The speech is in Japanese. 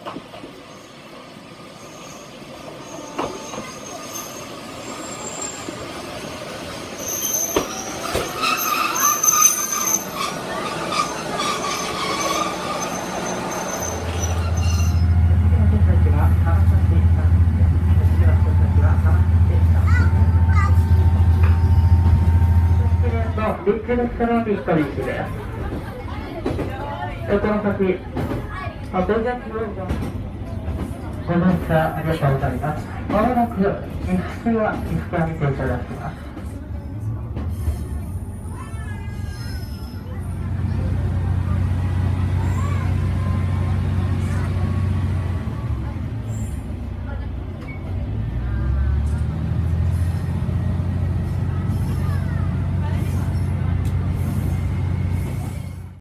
リッチレストランビストリーです。この先、ベザキをご乗車ありがとうございます。まもなく、普通はリフトを見ていただきます。